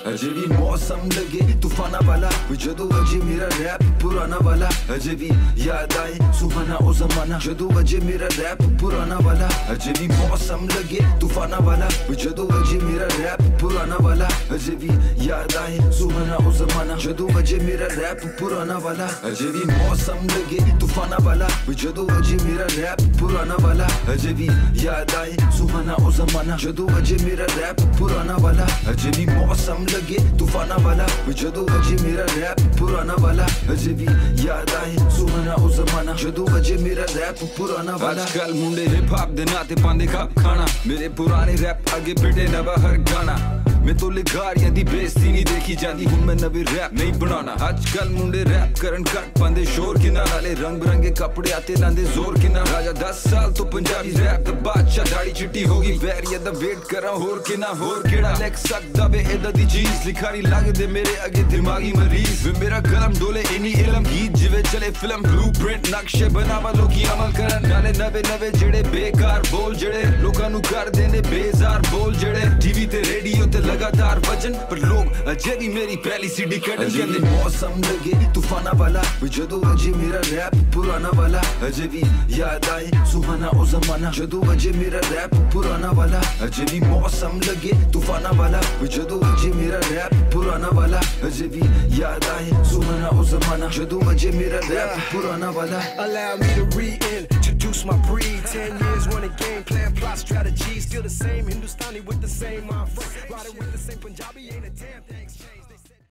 अजे भी मौसम लगे तूफाना वाला, जदों अजे मेरा रैप पुराना वाला, अजे भी याद आए सुहाना ओ जमाना, जदों अजे मेरा रैप पुराना वाला, अजे भी मौसम लगे तूफाना वाला, जदों अजे मेरा रैप पुराना वाला, अजे भी याद आए सुहाना ओ जमाना, जदों अजे मेरा रैप पुराना वाला, अजे भी मौसम लगे तूफाना वाला, जदों अजे मेरा रैप पुराना वाला, अजे भी याद आए सुहाना ओ जमाना, जदों अजे मेरा रैप पुराना वाला, अजे भी मौसम लगे तूफाना वाला, जदों अजे मेरा रैप पुराना वाला, अजे भी याद आए सुहाना ओ जमाना, जदों अजे मेरा रैप पुराना वाला। आजकल मुंडे हिप हॉप दे नाते पांदे कप खाना, मेरे पुराने रैप आगे पिटे नवा हर गाना, मैं तो लिखारियां दी बेइज्जती नहीं देखी जाती, हुण मैं नवी रैप नहीं बनाना। आजकल मुंडे रैप करन घट पांदे शोर किना, नाले रंग बिरंगे कपड़े आते लांदे जोर किना, राजा 10 साल तो पंजाबी रैप दा बादशाह, दाढ़ी चिट्टी होगी वैरिया दा वेट करा होर किना होर केड़ा लेक सकदा वे एदा दी चीज, लिखारी लगदे मेरे अगे दिमागी मरीज, वे मेरा कलम डोले इनी इलम, गीत जिवे चले फिल्म ब्लूप्रिंट, नक्शे बनावा लोकी अमल करन, नाले नवे नवे जेड़े बेकार बोल जेड़े लोकां नू कर देंदे बेजार बोल, जेड़े टीवी ते रेडियो ते लगातार वजन, पर लोग अजे भी मेरी पहली सीडी कटन कहंदे। मौसम लगे तूफाना वाला, जदों अजे मेरा रैप पुराना वाला, अजे भी याद आए सुहाना ओ जमाना, जदों अजे मेरा रैप पुराना वाला, अजे भी मौसम लगे तूफाना वाला, जदों अजे मेरा रैप पुराना वाला, अजे भी याद आए सुहाना ओ जमाना, जदों अजे मेरा रैप पुराना वाला। Allow me to reintroduce my breed. 10 years running game, plan, plot, strategy. Still the same Hindustani with the same mind frame. Riding with the same Punjabi, ain't a damn thing's changed.